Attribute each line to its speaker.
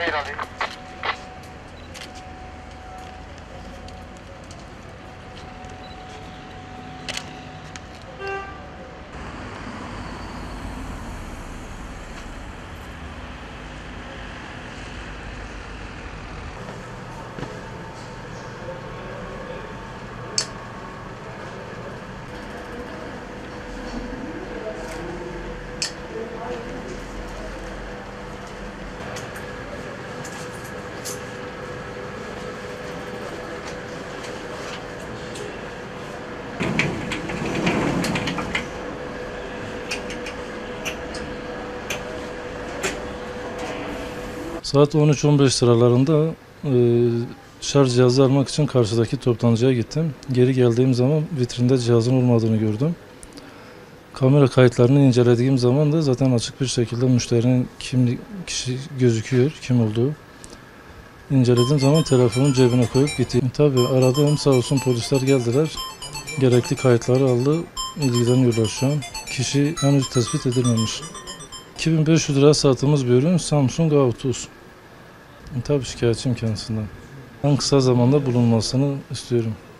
Speaker 1: Seyir alayım.
Speaker 2: Saat 13-15 sıralarında şarj cihazı almak için karşıdaki toptancıya gittim. Geri geldiğim zaman vitrinde cihazın olmadığını gördüm. Kamera kayıtlarını incelediğim zaman da zaten açık bir şekilde müşterinin kişi gözüküyor, kim olduğu. İncelediğim zaman telefonu cebine koyup gittim. Tabii aradım, sağ olsun polisler geldiler. Gerekli kayıtları aldı, ilgileniyorlar şu an. Kişi henüz tespit edilmemiş. 2500 lira sattığımız bir ürün Samsung A30. Tabii şikayetçiyim kendisinden. En kısa zamanda bulunmasını istiyorum.